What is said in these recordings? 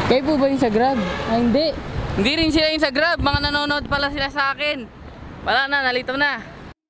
Kayo po ba yung sa Grab? Ah, hindi. Hindi rin sila yung sa Grab. Mga nanonood pala sila sa akin. Wala na, nalito na.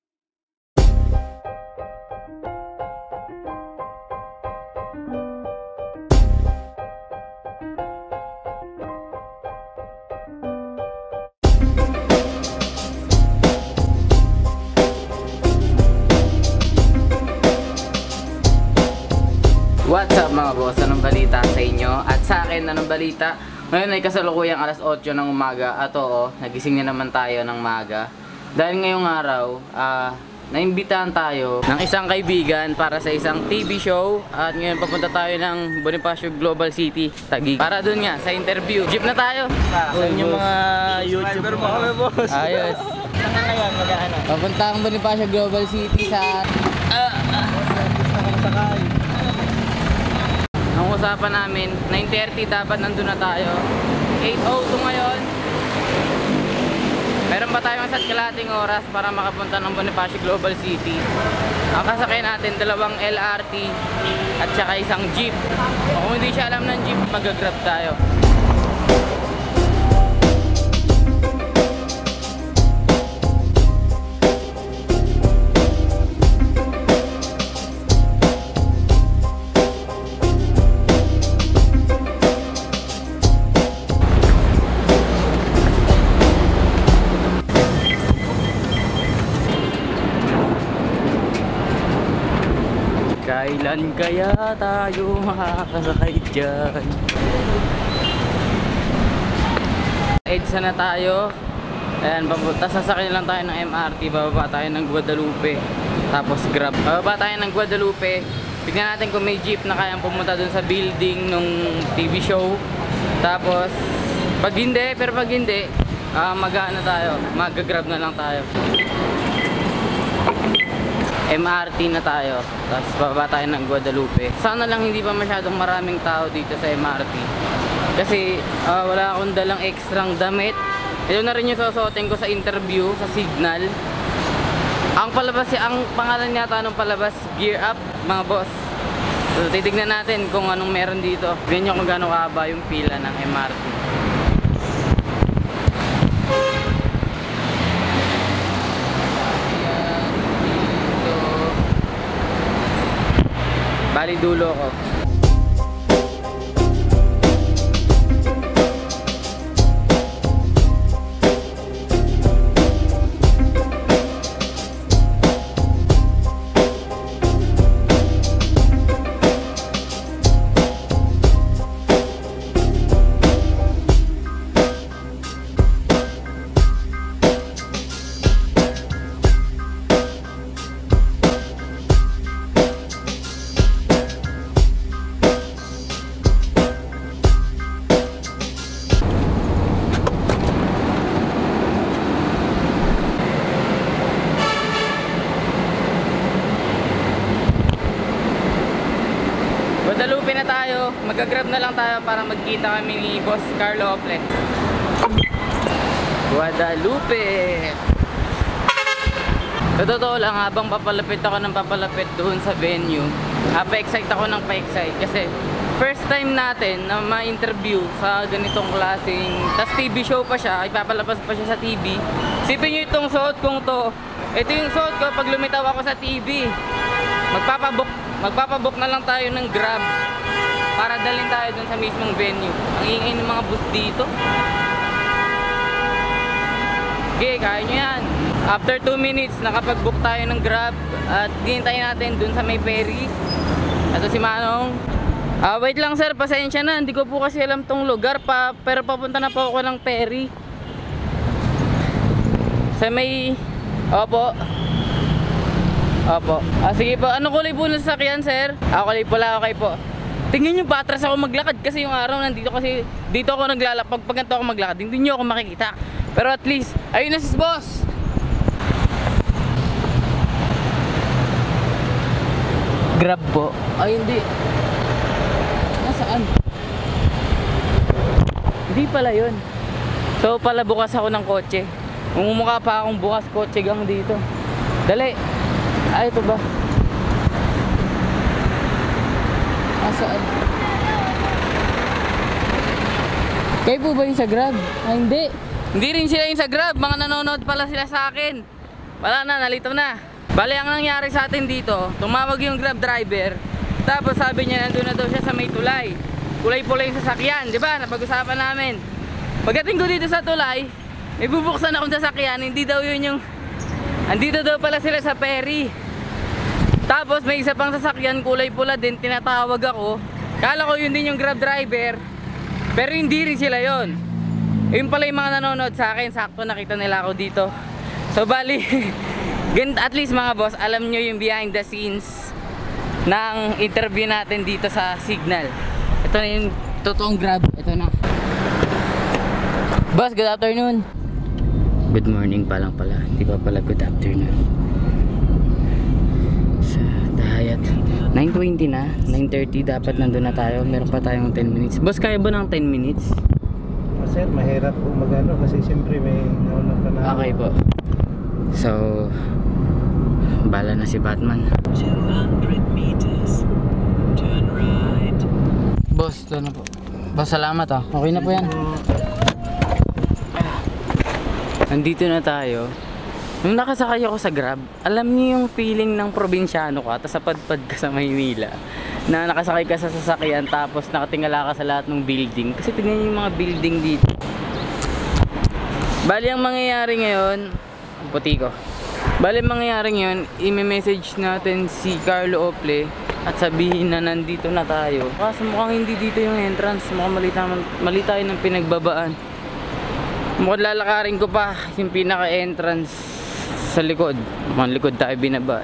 What's up mga boss? Anong balita sa inyo? At sa akin, anong balita? Ngayon ay kasalukuyang alas 8 ng umaga. At oo, nagising na naman tayo ng maaga. Dahil ngayong araw, naimbitahan tayo ng isang kaibigan para sa isang TV show. At ngayon papunta tayo ng Bonifacio Global City, Taguig. Para dun nga, sa interview. Jeep na tayo! Sa inyo mga YouTuber mo kami, boss. Ayos. Saan ka ngayon? Mag-ano? Papunta ang Bonifacio Global City sa... Sakay. Ang usapan namin, 9:30 dapat nandun na tayo. 8:02 ngayon. Meron pa tayong isa't kalahating oras para makapunta ng Bonifacio Global City. Ang kasakay natin, dalawang LRT at saka isang jeep. O kung hindi siya alam ng jeep, mag-grab tayo. Kailan kaya tayo makakasakay dyan? EDSA na tayo. Ayan, sasakay lang tayo ng MRT. Bababa tayo ng Guadalupe. Tapos Grab. Bababa tayo ng Guadalupe. Tignan natin kung may jeep na kayang pumunta dun sa building ng TV show. Tapos, pag hindi, mag-ano tayo. Mag-grab na lang tayo. MRT na tayo, tapos bababa tayo ng Guadalupe. Sana lang hindi pa masyadong maraming tao dito sa MRT kasi wala akong dalang ekstrang damit. Ito na rin yung susuotin ko sa interview sa Signal. Ang pangalan yata ng palabas, Gear Up mga boss. So titignan natin kung anong meron dito. Tignan nyo kung gaano kahaba yung pila ng MRT. Bali dulo ko. Guadalupe na tayo, mag-grab na lang tayo para magkita kami ni Boss Carlo Ople. Guadalupe! Sa totoo lang, habang papalapit ako ng papalapit doon sa venue, pa-excite ako ng pa-excite kasi first time natin na ma-interview sa ganitong klaseng, tas TV show pa siya, ipapalabas pa siya sa TV. Sipin nyo itong suot kong to. Ito yung suot ko pag lumitaw ako sa TV. Magpapabook na lang tayo ng Grab para dalhin tayo dun sa mismong venue. Ang ingay ng mga bus dito. Okay, kaya nyo yan. After 2 minutes, nakapag-book tayo ng Grab at hintayin natin dun sa may ferry. Ito si Manong. Wait lang sir, pasensya na. Hindi ko po kasi alam tong lugar pero papunta na po ako ng ferry. Sa may... Opo. Sige po. Anong kulay po ng sasakyan, sir? Kulay pula, okay po. Tingnan nyo, patras ako maglakad kasi yung araw nandito kasi dito ako naglalakad. Pag ganito ako maglakad, hindi nyo ako makikita. Pero at least, ayun na si boss. Grab po. Ay, hindi. Nasaan? Hindi pala yun. So, pala bukas ako ng kotse. Mumukha pa akong bukas kotse gang dito. Dali. Ay, ito ba? Saan? Kayo po ba yung sa Grab? Ah, hindi. Hindi rin sila yung sa Grab. Mga nanonood pala sila sa akin. Wala na, nalito na. Bale, ang nangyari sa atin dito, tumawag yung Grab driver. Tapos sabi niya, nandun na daw siya sa may tulay. Kulay-pulay yung sasakyan, di ba? Napag-usapan namin. Pagdating ko dito sa tulay, may bubuksan akong sasakyan. Hindi daw yun yung... Andito daw pala sila sa ferry. Tapos may isa pang sasakyan, kulay pula din. Tinatawag ako. Kala ko yun din yung Grab driver. Pero hindi rin sila yun. Yun pala yung mga nanonood sa akin. Sakto nakita nila ako dito. So bali, at least mga boss, alam nyo yung behind the scenes ng interview natin dito sa Signal. Ito na yung totoong Grab. Ito na. Boss, good afternoon. Good morning pa lang pala. Di ba pala good afternoon. Sa Dahayat 9:20 na, 9:30 dapat nandun na tayo. Meron pa tayong 10 minutes. Boss, kaya ba ng 10 minutes? Sir, mahirap po magano kasi siyempre may nauna pa na. Okay po. So, bala na si Batman. 200 meters. Turn right. Boss, ito na po. Boss, salamat ah. Okay na po yan. Nandito na tayo. Nung nakasakay ako sa Grab, alam niyo yung feeling ng probinsyano ka, tapos sapadpad ka sa Maynila, na nakasakay ka sa sasakyan tapos nakatingala ka sa lahat ng building. Kasi tingnan niyo yung mga building dito. Bali ang mangyayari ngayon, ang puti ko. Bali ang mangyayari ngayon, i-message natin si Carlo Ople at sabihin na nandito na tayo. Kaso mukhang hindi dito yung entrance, mukhang mali tayo ng pinagbabaan. Mukhang lalakarin ko pa yung pinaka-entrance sa likod. Mukhang likod tayo binaba.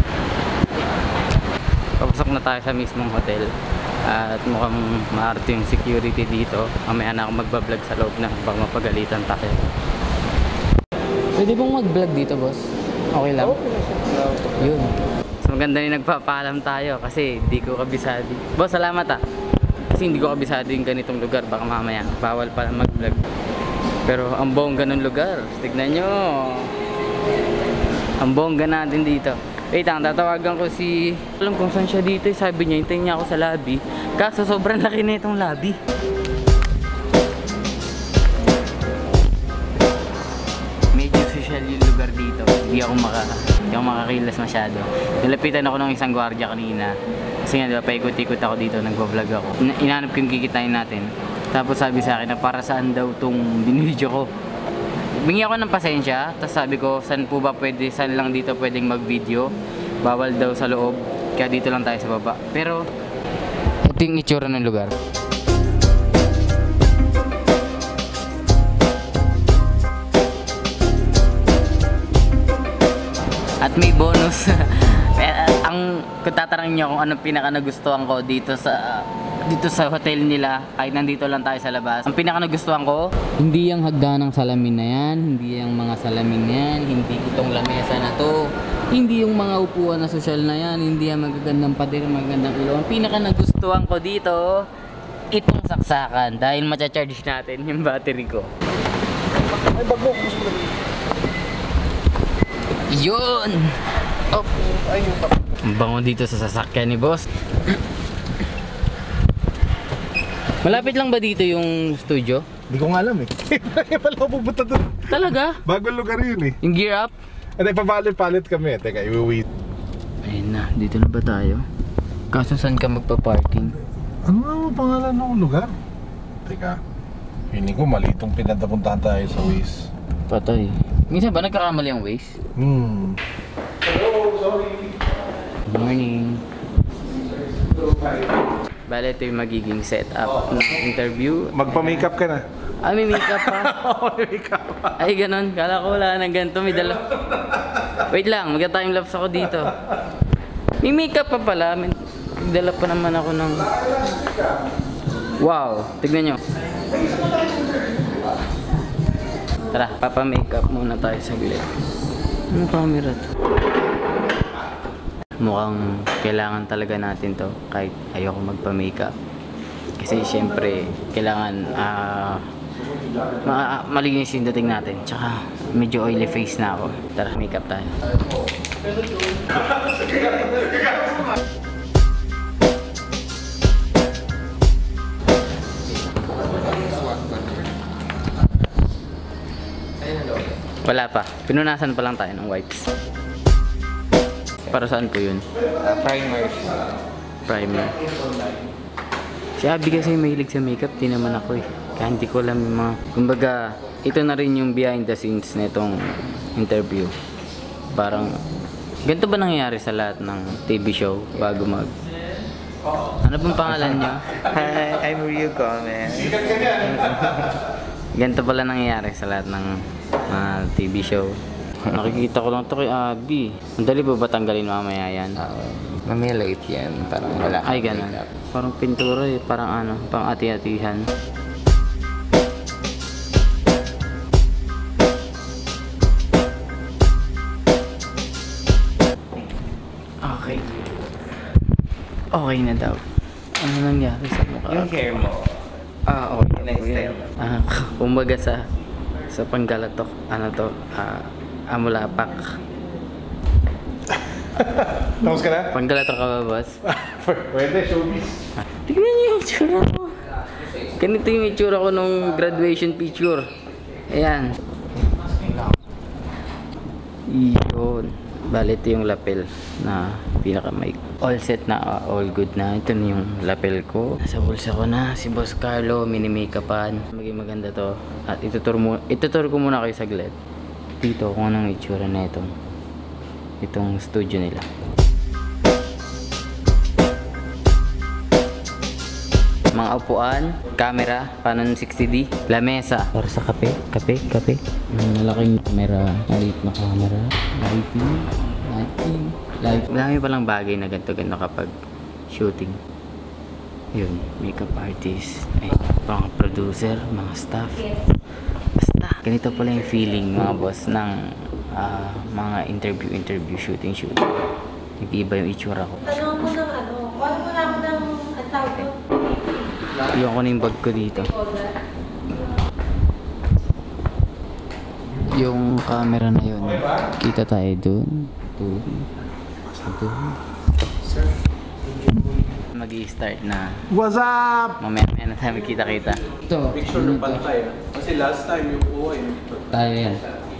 Papasok na tayo sa mismong hotel. At mukhang maarte yung security dito. Mamaya na ako magbablog sa loob na baka mapagalitan tayo. Pwede bang mag-vlog dito, boss? Okay lang? Yun. So maganda yung nagpapaalam tayo kasi di ko kabisado. Boss, salamat ah. Kasi hindi ko kabisado yung ganitong lugar. Baka mamaya bawal pala mag-vlog. Pero ang bongga ng lugar. Tignan nyo. Ang bongga natin dito. Wait lang, tatawagan ko si... Alam kung saan siya dito. Sabi niya, hintayin niya ako sa lobby. Kaso sobrang laki na itong lobby. Medyo social yung lugar dito. Hindi ako makakilas masyado. Nilapitan ako ng isang gwardiya kanina. Kasi nga diba, paikot-ikot ako dito. Nagpa-vlog ako. Inahanap ko yung kikitain natin. Tapos sabi sa akin na para saan daw itong binidyo ko. Bingi ako ng pasensya, tapos sabi ko saan po ba pwede, saan lang dito pwedeng mag-video. Bawal daw sa loob, kaya dito lang tayo sa baba. Pero ito yung itsura ng lugar. At may bonus. Kung tatanungin niyo kung anong pinaka nagustuhan ko dito sa hotel nila, kahit nandito lang tayo sa labas, ang pinaka nagustuhan ko, hindi yung hagdan ng salamin na yan, hindi yung mga salamin na yan, hindi itong lamesa na to, hindi yung mga upuan na social na yan, hindi yung magagandang pader, magagandang ilaw. Ang pinaka nagustuhan ko dito, itong saksakan, dahil matcha-charge natin yung battery ko. Yun! Oh. Ang bango dito sa sasakyan ni boss. Malapit lang ba dito yung studio? Hindi ko nga alam eh. Kaya pala ako pupunta doon. Talaga? Bagong lugar yun eh. Yung gear up? At papalit-palit kami. Teka, i-wait. Ayun na, dito na ba tayo? Kaso saan ka magpa-parking? Ano nga ang pangalan ng lugar? Teka. Hindi ko mali itong pinatapuntahan tayo sa Waze. Patay. Minsan ba nagkakamali ang Waze? Hello, sorry. Good morning. Bale, ito yung magiging setup ng interview. Magpa-makeup ka na. Ah, may makeup pa? Oo, may makeup pa. Ay, ganun. Kala ko wala nang ganito. May dala. Wait lang, magka-timelapse ako dito. May makeup pa pala. May dala pa naman ako ng... Wow! Tignan nyo. Tara, papa-makeup muna tayo saglit. Anong camera to? Mukhang kailangan talaga natin to kahit ayoko magpa-makeup. Kasi syempre, kailangan malinis yung dating natin. Tsaka medyo oily face na ako. Tara, makeup tayo. Wala pa. Pinunasan pa lang tayo ng wipes. Para saan po yun? Primer. Primer. Si Abby kasi mahilig sa makeup, di naman ako eh. Kaya hindi ko alam yung mga... Kumbaga, ito na rin yung behind the scenes nitong interview. Parang, ganito ba nangyayari sa lahat ng TV show bago mag... Ano pong pangalan niyo? Hi, I'm Rio Gomez. Ganito pala nangyayari sa lahat ng TV show. Nakikita ko lang to kay Abby. Madali ba tanggalin mamaya yan? Mamaya late yan. Parang wala. Ay, ganun. Parang pintura eh. Parang ano, pang ati-atihan. Okay. Okay na daw. Ano nangyari sa mukha? Yung hair mo. Okay. Next Yan. Kumbaga sa Panggalatok, ano to, Amulapak. Tapos ka na? Panggalatok ka ba, boss? Pwede, showbiz. Tignan niyo yung itsura ko. Ganito yung itsura ko nung graduation picture. Ayan. Yun. Bale, ito yung lapel na pinaka-mic. All set na, all good na. Ito na yung lapel ko. Nasa bulsa ko na. Si Boss Carlo, mini-makeupan. Maging maganda to. At itutur ko muna kayo saglit. Dito kung anong itsura na itong studio nila. Mga upuan, camera, Canon 60D, lamesa para sa kape. Malaking camera, maliit na camera, lighting. Marami palang bagay na ganito kapag shooting. Yun, makeup artist, ay, mga producer, mga staff. Basta, ganito pala yung feeling mga boss ng mga interview, shooting. Nag-iba yung itsura ko. Tanong mo ng call mo na ako ng tawag ko. Iwan ko na yung bag ko dito. Yung camera na yun, kita tayo dun. Mag-i-start na. What's up? Mamaya na tayo magkita-kita. Ito, Picture ng pantay. Kasi last time yung buhay. tayo yan.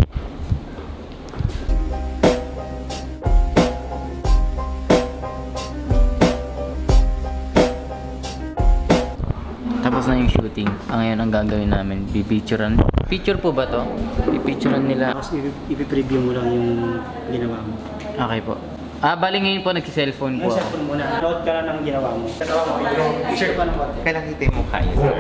Tapos na yung shooting. Ngayon ang gagawin namin, bipicturean. Picture po ba to? Pipicturean nila. Tapos ipipreview mo lang yung ginawa mo. Okay po. Bali ngayon po nagsi-cellphone po Yung ako. cellphone muna, note ka lang ng ginawa mo. Picture ka ng konti. Kailan kita yung mukha niya, sir?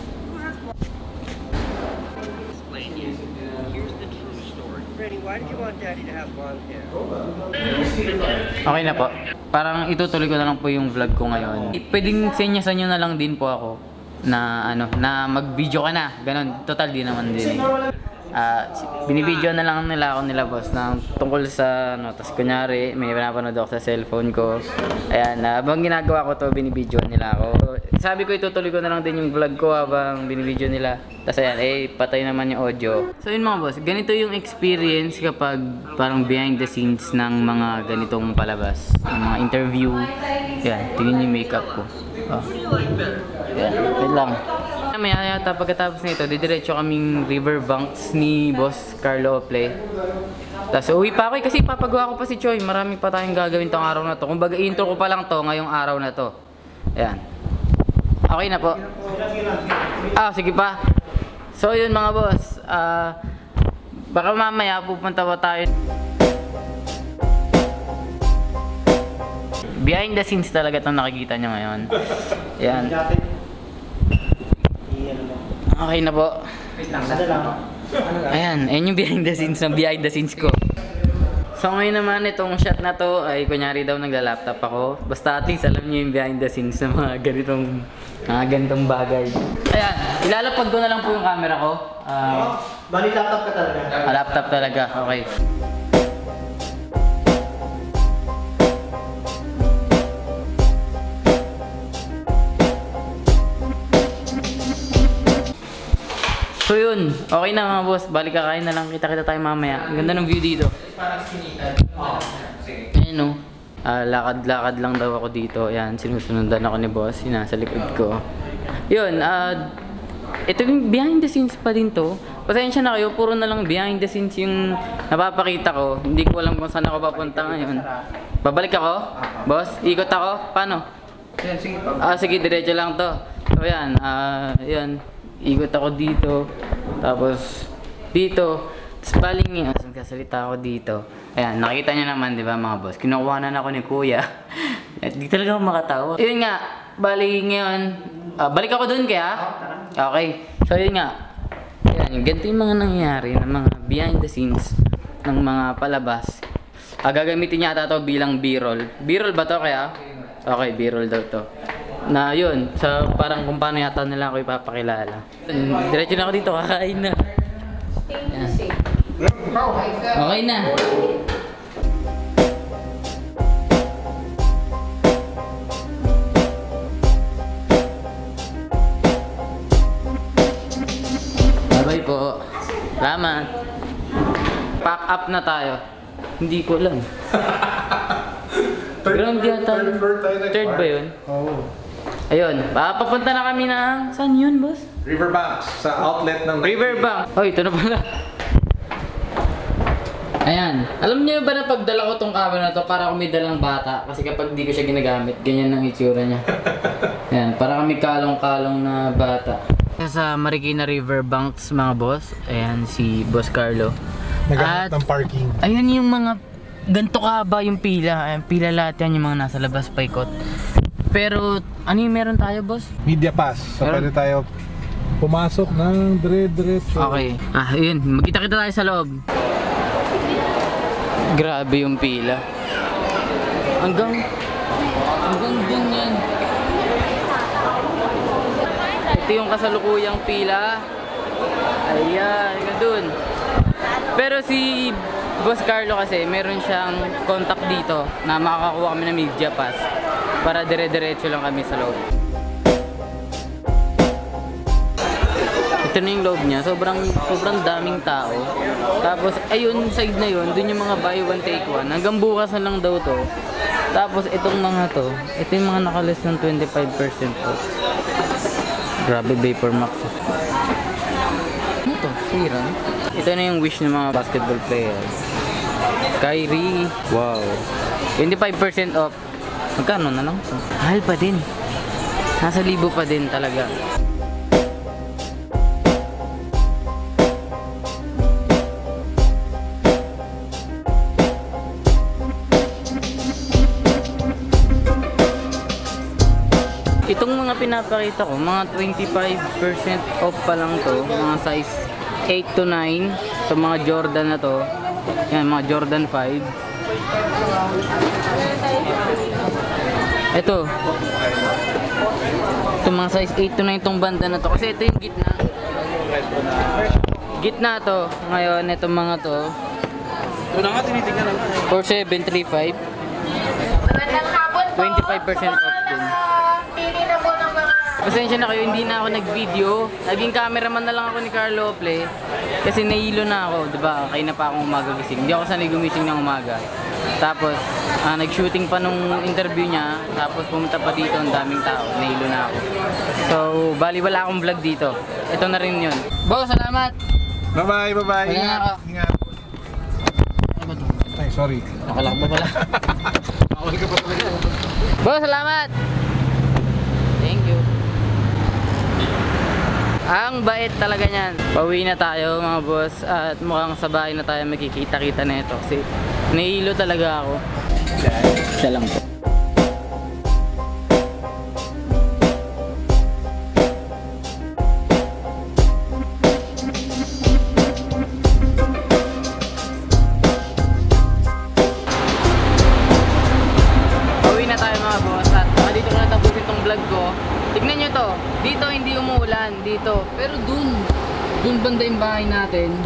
Okay na po. Parang itutuloy ko na lang po yung vlog ko ngayon. Pwedeng senyasan nyo na lang din po ako na na mag-video ka na. Ganon. Total di naman din eh. Binibideo na lang nila ako boss na tungkol sa tapos kunyari may pinapanood ako sa cellphone ko. Ayan, habang ginagawa ko to, binibideo nila ako. Sabi ko itutuloy ko na lang din yung vlog ko habang binibideo nila. Tapos ayan, patay naman yung audio. So yun mga boss, ganito yung experience kapag parang behind the scenes ng mga ganitong palabas, ng mga interview. Ayan, tingin yung makeup ko. Ayan, wait lang. Maya yata pagkatapos nito, didiretso kaming riverbanks ni Boss Carlo Ople. Tapos uwi pa ako kasi papagawa ko pa si Choi. Marami pa tayong gagawin tong araw na to. Kumbaga intro ko pa lang to ngayong araw na to. Ayan. Okay na po. Sige pa. So yun mga boss. Baka mamaya pupunta pa tayo. Behind the scenes talaga itong nakikita nyo ngayon. Ayan. Okay na po. Ayan yung behind the scenes ng behind the scenes ko. So ngayon naman itong shot na to ay kunyari daw nagla-laptop ako. Basta at least alam niyo yung behind the scenes ng mga ganitong bagay. Ayan, ilalapag ko na lang po yung camera ko. Bali laptop ka talaga? Laptop talaga, okay. So yun, okay na mga boss, balik kakain na lang, kita tayo mamaya. Ang ganda ng view dito. Ayun no, lakad-lakad lang daw ako dito. Ayan, sinusundan ako ni boss, yun nasa likod ko. Yun, ito yung behind the scenes pa din to. Pasensya na kayo, puro na lang behind the scenes yung napapakita ko. Hindi ko alam kung saan ako papunta ngayon. Babalik ako? Boss, ikot ako? Paano? Sige, diretso lang to. So yan, yan. Ikot ako dito. Tapos, dito. Tapos paling kasalita ako dito. Ayan, nakita niyo naman, di ba mga boss? Kinukuhanan ako ni Kuya. Di talaga ako makatawa. Yun nga, bali ngayon, balik ako dun kaya? Okay. So yun nga. Yan, ganito yung mga nangyayari ng mga behind the scenes ng mga palabas. Gagamitin niya ata to bilang B-roll. B-roll ba to kaya? Okay, B-roll daw to. Na yun, sa parang kung paano yata nila ako ipapakilala. Diretso na ako dito, kakain na. Yan. Okay na. Bye po. Salamat. Pack up na tayo. Hindi ko alam. Ground yata. Third ba yun? Oo. Ayun. Papunta na kami ng... Saan yun, boss? Riverbanks, sa outlet ng Riverbank. Oh, ito na pala. Ayan. Alam niyo ba na pagdala ko tong camera na to para kami dalang bata? Kasi kapag di ko siya ginagamit, ganyan ang itsura niya. Ayan. Para kami kalong-kalong na bata. Sa Marikina Riverbanks mga boss, ayan si Boss Carlo. Naghanap ng parking. Ayan yung mga ganito kahaba yung pila. Ayan, pila lahat yan yung mga nasa labas paikot. Pero ano yung meron tayo, boss? Media pass. So Meron? pwede tayo pumasok ng dire-diretso. Okay. Yun. Magkita-kita tayo sa loob. Grabe yung pila. Hanggang dun yan. Ito yung kasalukuyang pila. Ayan, hanggang dun. Pero si Boss Carlo kasi, meron siyang contact dito na makakakuha kami ng media pass para dire-diretso lang kami sa loob. Ito na yung loob niya, sobrang daming tao. Tapos ayun, side na yun, dun yung mga buy one take one. Hanggang bukas na lang daw to. Tapos itong mga to, ito yung mga nakalis ng 25% off. Grabe, Vapor Max. Ano to? Sira? Ito na yung wish ng mga basketball players. Kyrie. Wow. 25% off. Magkano na lang to? Mahal pa din. Nasa 1,000 pa din talaga. Itong mga pinapakita ko, mga 25% off pa lang to, mga size 8 to 9, itong mga Jordan na to, yan, mga Jordan 5. Ito, itong mga size 8 to 9 itong banda na to, kasi ito yung gitna. Gitna to, ngayon itong mga to, Ito na nga, tinitingnan naman. 4735, 25% off din. Pasensya na kayo, hindi na ako nag-video. Naging cameraman na lang ako ni Carlo Play. Kasi nahilo na ako, diba? Kaya na pa akong umaga gising. Hindi ako sanay gumising ng umaga. Tapos, nag-shooting pa nung interview niya. Tapos pumunta pa dito, ang daming tao. Nahilo na ako. So, bali wala akong vlog dito. Ito na rin yun. Boss, salamat! Bye-bye, bye-bye. Wala na Ingat, ako. ingat. Ano ba ito? Ay, sorry. Nakalakbo pala. Bawal ka pa talaga. Boss, salamat! Thank you. Ang bait talaga niyan. Pauwi na tayo mga boss at mukhang sa bahay na tayo magkikita-kita na ito kasi nahihilo talaga ako. Isa lang po. Pauwi na tayo mga boss at dito ko natapusin tong vlog ko. Tignan nyo to, dito hindi umuulan, dito. Pero dun banda yung bahay natin.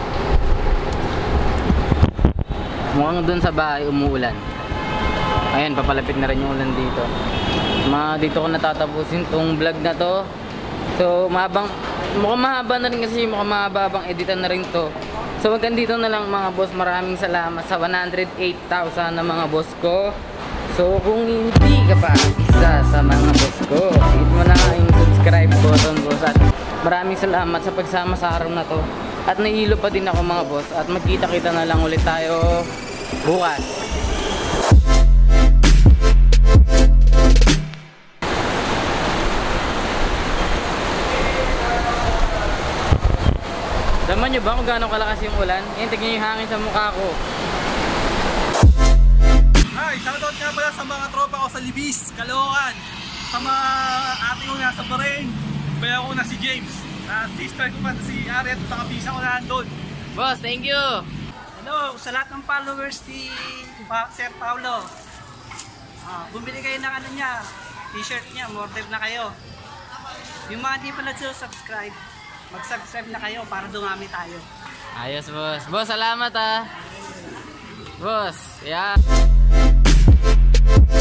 Mukhang dun sa bahay umuulan. Ayan, papalapit na rin yung ulan dito. Dito ko natatapusin tong vlog na to. So, mukhang mahaba na rin kasi, mukhang mahaba bang editan na rin to. So, hanggang dito na lang mga boss. Maraming salamat sa 108,000 na mga boss ko. So kung hindi ka pa isa sa mga boss ko, hit mo na yung subscribe button boss at Maraming salamat sa pagsama sa araw na to. At naihilo pa din ako mga boss. At magkita-kita na lang ulit tayo bukas. Daman nyo ba kung gaano kalakas yung ulan? Yan, tignan yung hangin sa mukha ko. Hi, shoutout nga pala sa mga tropa ko sa Libis, Caloocan. Sa mga ate ko na sa Bahrain. Kaya ko na si James. Sister ko pa si Aret, nakapisa ko na nandun. Boss, thank you! Hello, sa lahat ng followers ni Sir Paulo. Bumili kayo ng ano niya, t-shirt niya, order na kayo. Yung mga di pa nagsusubscribe, mag-subscribe na kayo para dumami tayo. Ayos, boss. Boss, salamat ah. Boss, yeah.